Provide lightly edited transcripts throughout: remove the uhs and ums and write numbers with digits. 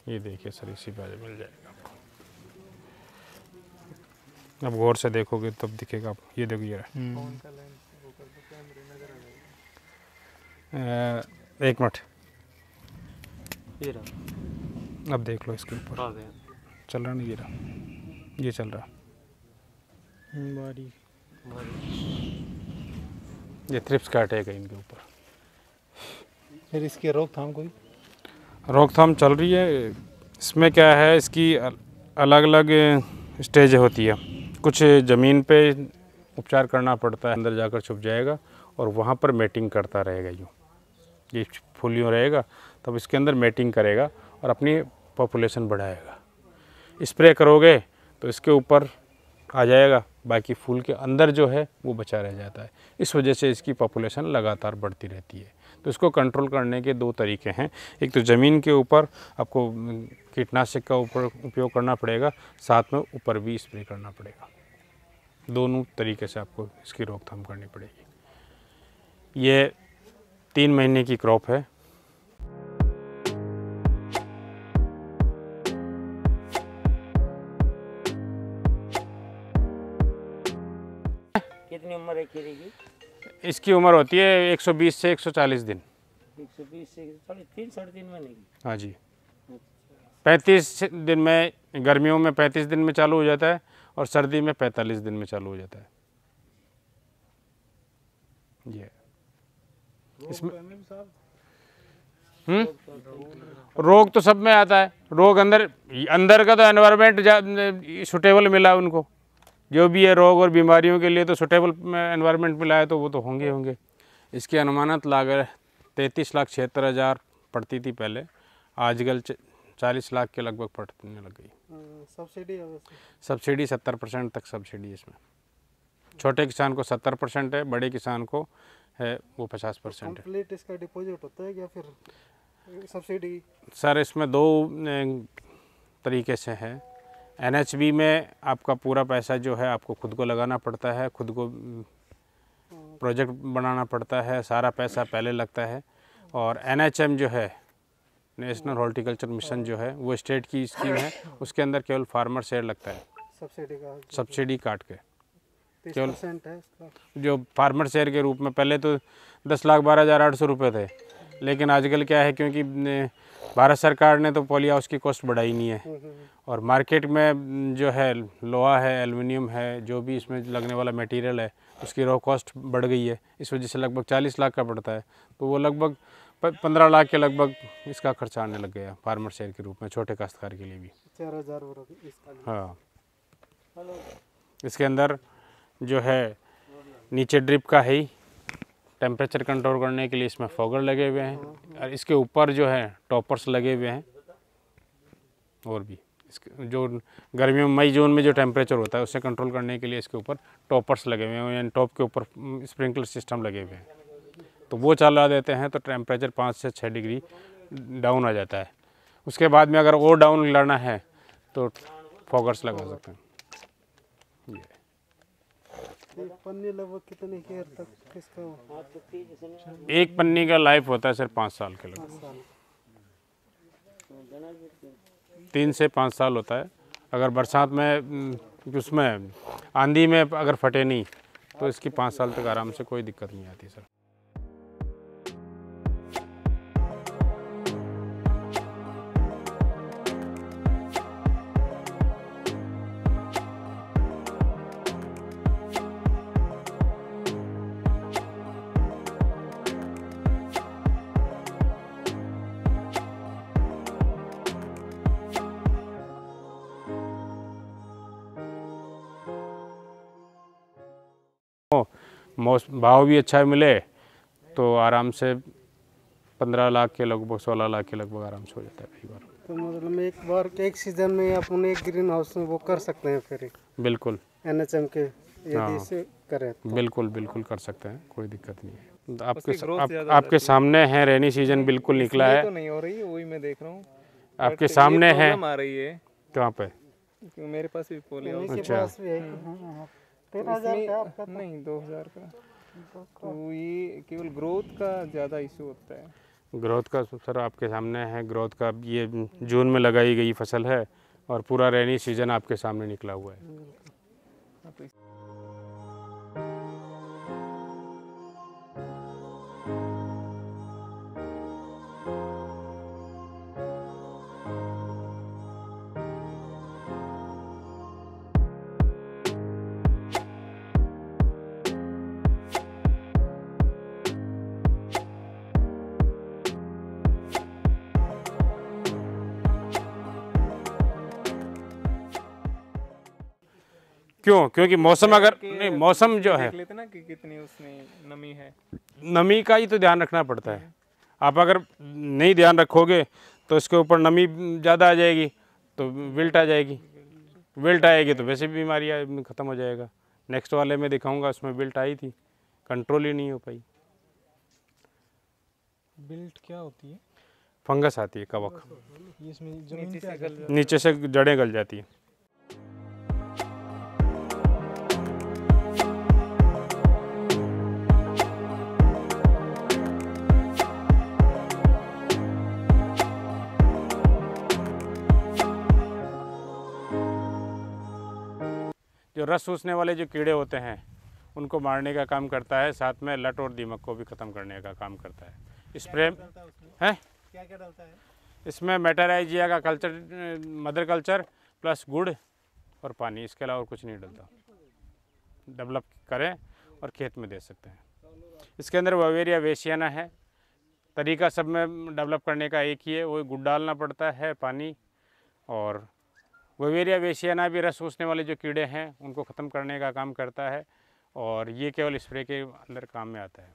ये देखिए सर, इसी पे मिल जाएगा आपको। अब गौर से देखोगे तब दिखेगा आप। ये देखो ये एक मिनट, अब देख लो इसके ऊपर चल रहा नहीं, ये चल रहा, ये थ्रिप्स का अटैक है इनके ऊपर। फिर इसकी रोकथाम कोई रोकथाम चल रही है। इसमें क्या है, इसकी अलग अलग स्टेज होती है। कुछ ज़मीन पे उपचार करना पड़ता है, अंदर जाकर छुप जाएगा और वहाँ पर मेटिंग करता रहेगा। ये फूल यूँ रहेगा, तब इसके अंदर मेटिंग करेगा और अपनी पॉपुलेशन बढ़ाएगा। स्प्रे करोगे तो इसके ऊपर आ जाएगा, बाकी फूल के अंदर जो है वो बचा रह जाता है। इस वजह से इसकी पॉपुलेशन लगातार बढ़ती रहती है। तो इसको कंट्रोल करने के दो तरीके हैं। एक तो ज़मीन के ऊपर आपको कीटनाशक का उपयोग करना पड़ेगा, साथ में ऊपर भी स्प्रे करना पड़ेगा। दोनों तरीके से आपको इसकी रोकथाम करनी पड़ेगी। ये 3 महीने की क्रॉप है। कितनी उम्र है खीरे की? इसकी उम्र होती है 120 से 140 दिन। 120 से 3 साढ़े 3 महीने की। हाँ जी, 35 दिन में, गर्मियों में 35 दिन में चालू हो जाता है और सर्दी में 45 दिन में चालू हो जाता है। ये इसमें रोग तो सब में आता है। रोग अंदर का तो एनवायरनमेंट सुटेबल मिला उनको, जो भी है रोग और बीमारियों के लिए तो सुटेबल एनवायरनमेंट मिला है, तो वो तो होंगे। इसकी अनुमानित लागत 33,76,000 पड़ती थी पहले, आजकल 40 लाख के लगभग पड़ने लग गई। सब्सिडी 70% तक सब्सिडी इसमें। छोटे किसान को 70% है, बड़े किसान को है वो 50% है। इसका डिपॉजिट होता है या फिर सब्सिडी? सर इसमें 2 तरीके से है। NHB में आपका पूरा पैसा जो है आपको खुद को लगाना पड़ता है, खुद को प्रोजेक्ट बनाना पड़ता है, सारा पैसा पहले लगता है। और NHM जो है, नेशनल हॉर्टिकल्चर मिशन जो है, वो स्टेट की स्कीम है, उसके अंदर केवल फार्मर शेयर लगता है, सब्सिडी काट के केवल है जो फार्मर शेयर के रूप में। पहले तो 10,12,800 रुपये थे, लेकिन आजकल क्या है, क्योंकि भारत सरकार ने तो पॉली हाउस की कॉस्ट बढ़ाई नहीं है और मार्केट में जो है लोहा है, एल्युमिनियम है, जो भी इसमें लगने वाला मटेरियल है, उसकी रॉ कॉस्ट बढ़ गई है। इस वजह से लगभग 40 लाख का पड़ता है, तो वो लगभग 15 लाख के लगभग इसका खर्चा आने लग गया फार्मर शेयर के रूप में, छोटे काश्तकार के लिए भी। 4,000। हाँ, इसके अंदर जो है नीचे ड्रिप का है ही, टेम्परेचर कंट्रोल करने के लिए इसमें फॉगर लगे हुए हैं और इसके ऊपर जो है टॉपर्स लगे हुए हैं। और भी इसके जो गर्मियों में मई जून में जो टेम्परेचर होता है उससे कंट्रोल करने के लिए इसके ऊपर टॉपर्स लगे हुए हैं, यानी टॉप के ऊपर स्प्रिंकलर सिस्टम लगे हुए हैं। तो वो चला देते हैं तो टेम्परेचर 5 से 6 डिग्री डाउन आ जाता है। उसके बाद में अगर और डाउन लाना है तो फॉगर्स लगा सकते हैं। एक पन्नी लगभग कितने केयर तक किसका? एक पन्नी का लाइफ होता है सर 5 साल के लगभग, 3 से 5 साल होता है। अगर बरसात में उसमें आंधी में अगर फटे नहीं तो इसकी 5 साल तक आराम से कोई दिक्कत नहीं आती सर। भाव भी अच्छा मिले तो आराम से 15 लाख के लगभग, 16 लाख के लगभग आराम से हो जाता है कई बार। तो मतलब एक बार एक सीजन में अपन एक ग्रीन हाउस में वो कर सकते हैं फिर? बिल्कुल NHM के यदि इसे करें तो? बिल्कुल कर सकते हैं, कोई दिक्कत नहीं है। आपके सामने है, रेनी सीजन बिल्कुल निकला है। तो नहीं हो रही, वही मैं देख रहा हूँ आपके सामने है। आ रही है कहाँ पे? मेरे पास भी पोली हाउस। अच्छा, 13,000 नहीं 2,000 का। तो ये केवल ग्रोथ का ज़्यादा इशू होता है। ग्रोथ का सर आपके सामने है। ग्रोथ का ये जून में लगाई गई फसल है और पूरा रेनी सीजन आपके सामने निकला हुआ है। हाँ, तो क्यों? क्योंकि मौसम अगर नहीं, मौसम जो है देख लेते ना कि कितनी उसमें नमी है। नमी का ही तो ध्यान रखना पड़ता है। आप अगर नहीं ध्यान रखोगे तो इसके ऊपर नमी ज़्यादा आ जाएगी तो विल्ट आ जाएगी। विल्ट आएगी तो वैसे भी बीमारियाँ ख़त्म हो जाएगा। नेक्स्ट वाले में दिखाऊंगा, उसमें विल्ट आई थी, कंट्रोल ही नहीं हो पाई। बिल्ट क्या होती है? फंगस आती है, कवक, ये इसमें जमीन नीचे पे आ से जाती गल है। नीचे से जड़ें गल जाती है। जो रस चूसने वाले जो कीड़े होते हैं उनको मारने का काम करता है, साथ में लट और दीमक को भी ख़त्म करने का काम करता है। स्प्रे है क्या क्या डालता है? इसमें मेटाराइजिया का कल्चर, मदर कल्चर प्लस गुड़ और पानी, इसके अलावा और कुछ नहीं डलता। डेवलप करें और खेत में दे सकते हैं। इसके अंदर ववेरिया वेसियाना है। तरीका सब में डेवलप करने का एक ही है, वो गुड़ डालना पड़ता है, पानी। और ववेरिया वेसियाना भी रस चूसने वाले जो कीड़े हैं उनको ख़त्म करने का काम करता है और ये केवल स्प्रे के अंदर काम में आता है।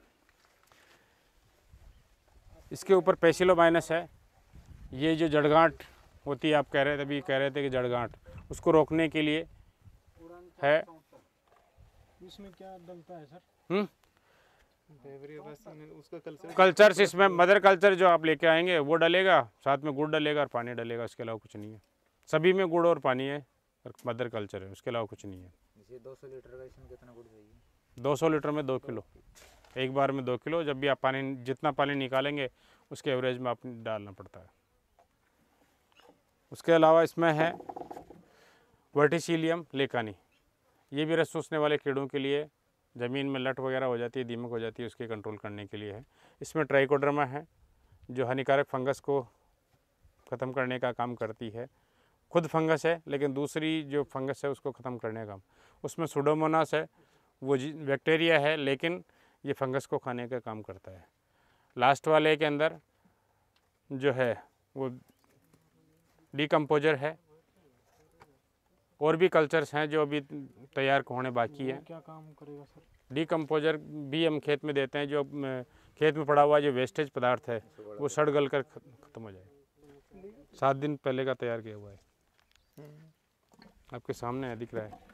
इसके ऊपर पेसिलोमाइनस है। ये जो जड़गांठ होती है, आप कह रहे थे, अभी कह रहे थे कि जड़गांठ, उसको रोकने के लिए है। इसमें क्या डलता है सर? उसका कल्चर्स इसमें मदर कल्चर जो आप लेके आएंगे वो डलेगा, साथ में गुड़ डलेगा और पानी डलेगा, उसके अलावा कुछ नहीं है। सभी में गुड़ और पानी है और मदर कल्चर है, उसके अलावा कुछ नहीं है। जैसे 200 लीटर का इसमें कितना गुड़ चाहिए? 200 लीटर में 2 किलो, एक बार में 2 किलो। जब भी आप पानी, जितना पानी निकालेंगे उसके एवरेज में आप डालना पड़ता है। उसके अलावा इसमें है वर्टिसिलियम लेकानी। ये भी रस चूसने वाले कीड़ों के लिए, ज़मीन में लट वगैरह हो जाती है, दीमक हो जाती है, उसके कंट्रोल करने के लिए है। इसमें ट्राइकोडर्मा है जो हानिकारक फंगस को ख़त्म करने का काम करती है। खुद फंगस है लेकिन दूसरी जो फंगस है उसको ख़त्म करने का। उसमें सुडोमोनास है, वो बैक्टीरिया है लेकिन ये फंगस को खाने का काम करता है। लास्ट वाले के अंदर जो है वो डीकम्पोजर है। और भी कल्चर्स हैं जो अभी तैयार होने बाकी है। क्या काम करेगा सर? डीकम्पोजर भी हम खेत में देते हैं। जो खेत में पड़ा हुआ जो वेस्टेज पदार्थ है वो सड़ गल कर ख़त्म हो जाए। 7 दिन पहले का तैयार किया हुआ है, आपके सामने है, दिख रहा है।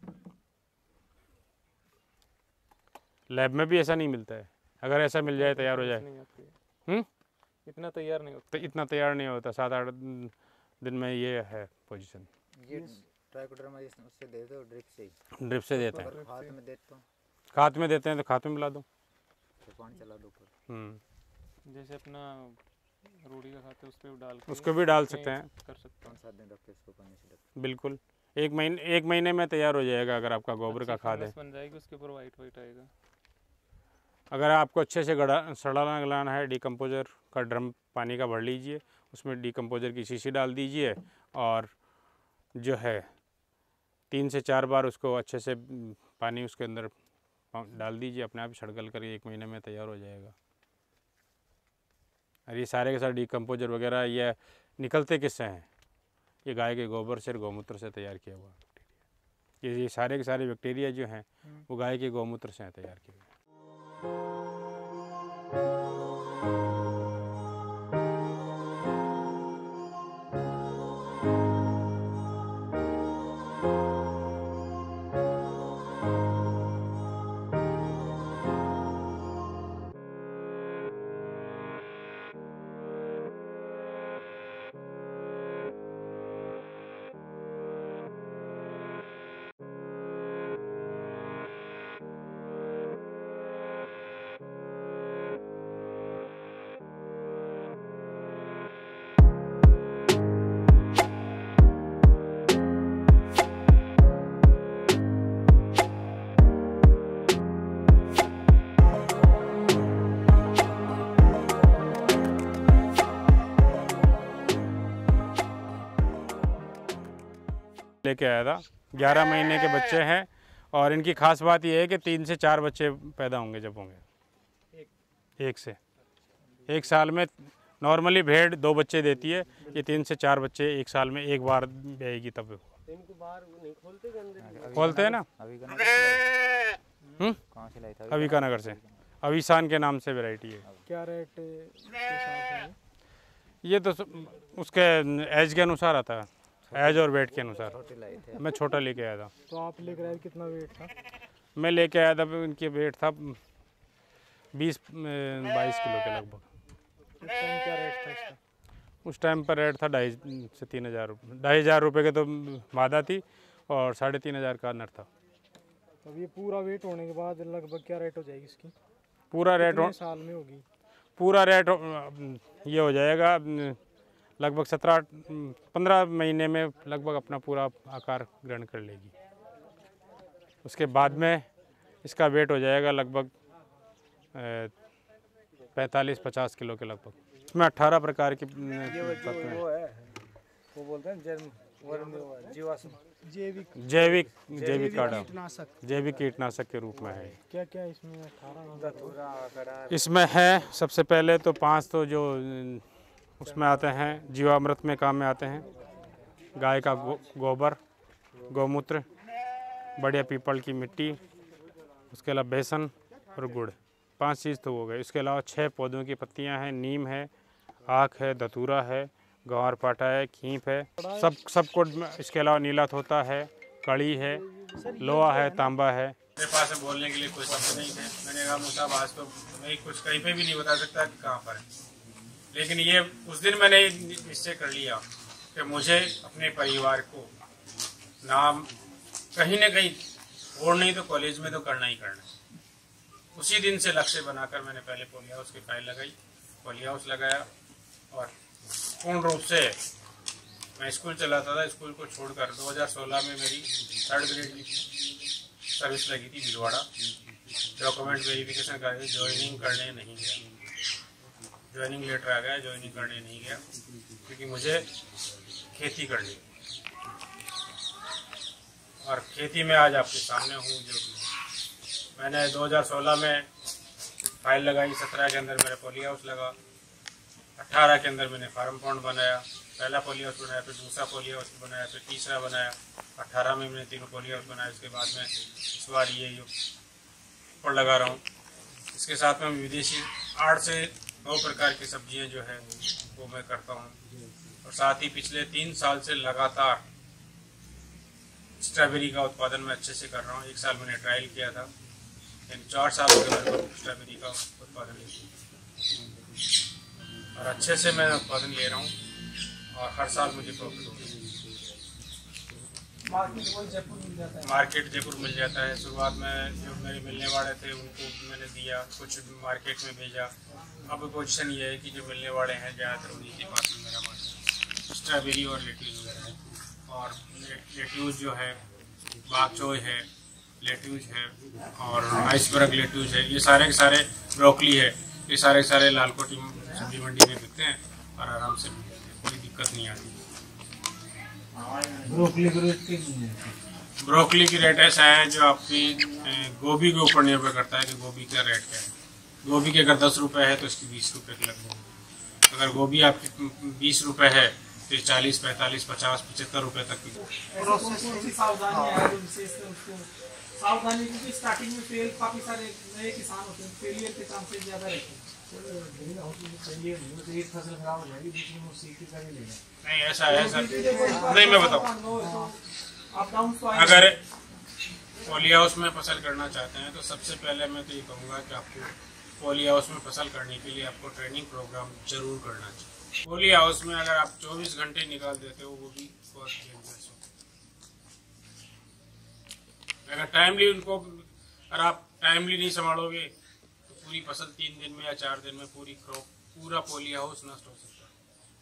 लैब में भी ऐसा नहीं मिलता है। अगर ऐसा मिल जाए, तैयार हो जाए, इतना तैयार नहीं होता। तो इतना तैयार नहीं होता। 7-8 दिन में ये है पोजीशन। ये ट्राइकोडर्मा उससे दे दो, ड्रिप से ही। ड्रिप से देते हैं। अगर खाद में देते तो खाद में देते हैं तो खाद में मिला दो, फिर पानी चला दो ऊपर। जैसे अपना रूढ़ी का खाते उस पर डाल के उसको भी डाल सकते हैं। कर सकते हैं। 5-7 दिन रख के इसको पानी से ढक। बिल्कुल, एक महीने में तैयार हो जाएगा अगर आपका गोबर का खाद है। बन जाएगी, उसके ऊपर वाइट वाइट आएगा। अगर आपको अच्छे से सड़ाना गलाना है, डीकम्पोजर का ड्रम पानी का भर लीजिए, उसमें डीकम्पोजर की शीशी डाल दीजिए और जो है 3 से 4 बार उसको अच्छे से पानी उसके अंदर डाल दीजिए, अपने आप ही सड़गल कर 1 महीने में तैयार हो जाएगा। और ये सारे के सारे डीकम्पोजर वगैरह ये निकलते किससे हैं? ये गाय के गोबर से और गौमूत्र से तैयार किया हुआ बैक्टीरिया। ये सारे के सारे बैक्टीरिया जो हैं वो गाय के गौमूत्र से तैयार किए हुए हैं। लेके आया था। 11 महीने के बच्चे हैं और इनकी खास बात यह है कि 3 से 4 बच्चे पैदा होंगे जब होंगे एक साल में। नॉर्मली भेड़ 2 बच्चे देती है, ये 3 से 4 बच्चे एक साल में एक बार देगी तब। इनको बाहर नहीं खोलते के अंदर खोलते हैं ना। अभी कहाँ से लाई था? अविका नगर से, अविशान के नाम से वैरायटी है। क्या रेट के हिसाब से? ये तो उसके एज के अनुसार आता है, एज और वेट के अनुसार। छोटे लाए थे। मैं छोटा लेके आया था। तो आप लेकर आए, कितना वेट था? मैं लेके आया था, इनकी वेट था 20-22 किलो के लगभग। उस टाइम क्या रेट था इसका? उस टाइम पर रेट था 2,500 से 3,000 रुपये। 2,500 रुपये के तो मादा थी और 3,500 का नर था। अब ये पूरा वेट होने के बाद लगभग क्या रेट हो जाएगी इसकी? पूरा रेट कितने साल में होगी? पूरा रेट ये हो जाएगा लगभग 17-15 महीने में लगभग अपना पूरा आकार ग्रहण कर लेगी। उसके बाद में इसका वेट हो जाएगा लगभग 45-50 किलो के लगभग। इसमें 18 प्रकार की तत्व हैं। वो बोलते हैं जीवाश्म जैविक कार्ड, कीटनाशक जैविक कीटनाशक के रूप में है। क्या क्या इसमें 18? इसमें है सबसे पहले तो 5 तो जो उसमें आते हैं, जीवामृत में काम में आते हैं। गाय का गोबर, गौमूत्र, बढ़िया पीपल की मिट्टी, उसके अलावा बेसन और गुड़, 5 चीज़ तो हो गए। इसके अलावा 6 पौधों की पत्तियां हैं, नीम है, आख है, धतूरा है, ग्वार पाटा है, खींप है, सबको। इसके अलावा नीला तोता है, कड़ी है, लोहा है, तांबा है। मेरे पास में बोलने के लिए कोई शब्द नहीं थे। मैंने कहा मुसाब आज तो मैं कुछ कहीं पे भी नहीं बता सकता कि कहाँ पर है, लेकिन ये उस दिन मैंने निश्चय कर लिया कि मुझे अपने परिवार को नाम कहीं न कहीं और नहीं तो कॉलेज में तो करना ही करना है। उसी दिन से लक्ष्य बनाकर मैंने पहले पोली हाउस की फाइल लगाई, पोली हाउस लगाया और पूर्ण रूप से मैं स्कूल चलाता था। स्कूल को छोड़कर 2016 में मेरी 3rd ग्रेड की सर्विस लगी थी भिलवाड़ा। डॉक्यूमेंट वेरिफिकेशन करके ज्वाइनिंग करने नहीं गया। ज्वाइनिंग लेटर आ गया, ज्वाइनिंग करने नहीं गया क्योंकि मुझे खेती करनी है। और खेती में आज आपके सामने हूँ। जो मैंने 2016 में फाइल लगाई, 17 के अंदर मेरा पोली हाउस लगा, 18 के अंदर मैंने फार्म पॉन्ड बनाया। पहला पोली हाउस बनाया, फिर दूसरा पोली हाउस बनाया, फिर तीसरा बनाया। 18 में मैंने 3 पोली हाउस बनाया। उसके बाद में इस बार ये ऊपर लगा रहा हूँ। इसके साथ में विदेशी 8 से 9 प्रकार की सब्जियां जो है वो मैं करता हूँ। और साथ ही पिछले 3 साल से लगातार स्ट्रॉबेरी का उत्पादन मैं अच्छे से कर रहा हूँ। 1 साल मैंने ट्रायल किया था, लेकिन 4 साल हो गए मेरे को स्ट्रॉबेरी का उत्पादन और अच्छे से मैं उत्पादन ले रहा हूँ और हर साल मुझे प्रॉफिट हो रहा है। मार्केट जयपुर मिल जाता है। शुरुआत में जो मेरे मिलने वाले थे उनको मैंने दिया, कुछ मार्केट में भेजा। अब पोजीशन ये है कि जो मिलने वाले हैं ज़्यादातर उन्हीं के पास में मेरा माल स्ट्रॉबेरी और लेट्यूज वगैरह है। और लेट्यूज जो है, बागचोय है, लेट्यूज है और आइसबर्ग लेट्यूज है, ये सारे के सारे, ब्रोकली है, ये सारे के सारे लालकोटी सब्जी मंडी में बिकते हैं और आराम से कोई दिक्कत नहीं आती। ब्रोकली की रेट ऐसा है जो आपकी गोभी के ऊपर निर्भर करता है कि गोभी का रेट क्या है। गोभी के अगर 10 रुपये है तो इसकी 20 रुपये के लगभग। अगर गोभी आपकी 20 रुपये है तो 40, 45, 50, 75 रुपये तक की। सावधानी क्योंकि स्टार्टिंग में फेल काफी सारे नए किसान होते हैं, फेलियर के चांसेस ज्यादा रहते हैं। एक फसल खराब हो जाएगी, दूसरी में सीख के कर लेगा। नहीं ऐसा है सर, नहीं मैं बताऊँ, अगर पॉली हाउस में फसल करना चाहते हैं तो सबसे पहले मैं तो ये कहूँगा कि आपको पॉली हाउस में फसल करने के लिए आपको ट्रेनिंग प्रोग्राम जरूर करना चाहिए। पॉली हाउस में अगर आप 24 घंटे निकाल देते हो वो भी बहुत डेंजरस होता है। अगर टाइमली उनको, अगर आप टाइमली नहीं संभालोगे तो पूरी फसल 3 दिन में या 4 दिन में पूरी क्रॉप, पूरा पॉली हाउस नष्ट हो सकता है।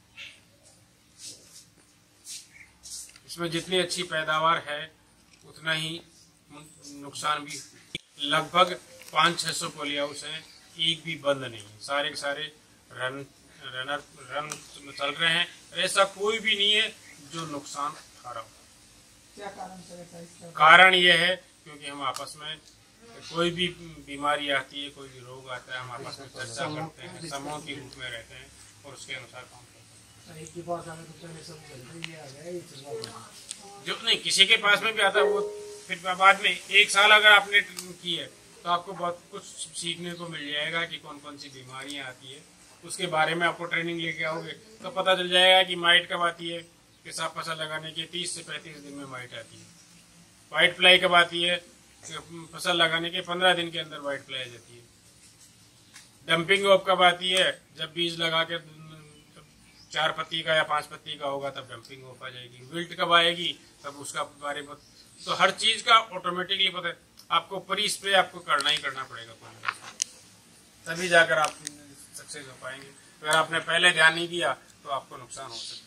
इसमें जितनी अच्छी पैदावार है उतना ही नुकसान भी। लगभग 500-600 पॉली हाउस हैं, एक भी बंद नहीं है, सारे के सारे रन चल रहे हैं। ऐसा कोई भी नहीं है जो नुकसान खा रहा हो। क्या कारण सर ऐसा इसका? कारण ये है क्योंकि हम आपस में कोई भी बीमारी आती है, कोई भी रोग आता है, हम आपस में चर्चा करते हैं, समूह के रूप में रहते हैं और उसके अनुसार काम करते हैं। एक के पास आने तो पहले सब चलते ही आ गया ये चीज़। जो नहीं किसी के पास में भी आता है वो फिर बाद में 1 साल अगर आपने की है तो आपको बहुत कुछ सीखने को मिल जाएगा कि कौन कौन सी बीमारियां आती है, उसके बारे में आपको ट्रेनिंग लेके आओगे तो पता चल जाएगा कि माइट कब आती है। पेशाब फसल लगाने के 30 से 35 दिन में माइट आती है। वाइट फ्लाई कब आती है? फसल लगाने के 15 दिन के अंदर वाइट फ्लाई आ जाती है। डंपिंग ऑफ कब आती है? जब बीज लगा के 4 पत्ती का या 5 पत्ती का होगा तब डंपिंग ऑफ आ जाएगी। विल्ट कब आएगी? तब उसका बारे में तो हर चीज का ऑटोमेटिकली पता है आपको, परी स्प्रे आपको करना ही करना पड़ेगा, तभी जाकर आप सक्सेस हो पाएंगे। अगर आपने पहले ध्यान नहीं दिया तो आपको नुकसान हो सकता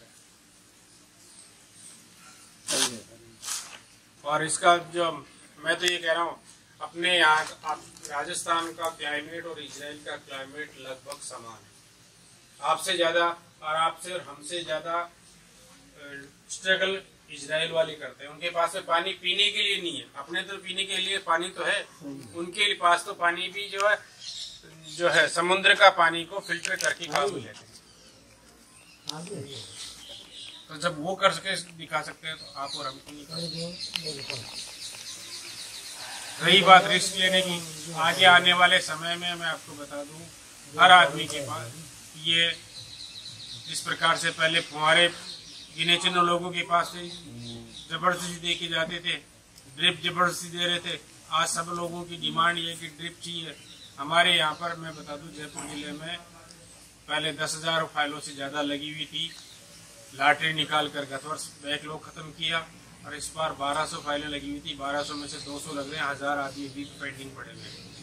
है। और इसका जो मैं तो ये कह रहा हूँ, अपने यहाँ आप राजस्थान का क्लाइमेट और इजराइल का क्लाइमेट लगभग समान है। आपसे ज्यादा और आपसे और हमसे ज्यादा स्ट्रगल इजराइल वाले करते हैं। उनके पास में पानी पीने के लिए नहीं है, अपने तो पीने के लिए पानी तो है, उनके पास तो पानी भी जो है समुद्र का पानी को फिल्टर करके काम लेते हैं। तो जब वो कर सके दिखा सकते हैं तो आप और हम नहीं कर सकते। रही बात रिस्क लेने की, आगे आने वाले समय में मैं आपको बता दूं, हर आदमी के पास ये इस प्रकार से पहले फुहारे गिने चुने लोगों के पास से जबरदस्ती दे के जाते थे, ड्रिप जबरदस्ती दे रहे थे। आज सब लोगों की डिमांड ये कि ड्रिप चाहिए। हमारे यहाँ पर मैं बता दूं, जयपुर जिले में पहले 10,000 फाइलों से ज़्यादा लगी हुई थी। लॉटरी निकाल कर गत वर्ष बैकलॉग खत्म किया और इस बार 1200 फाइलें लगी हुई थी। 1200 में से 200 लग रहे हैं, 1000 आदमी भी पेंडिंग पड़े हुए हैं।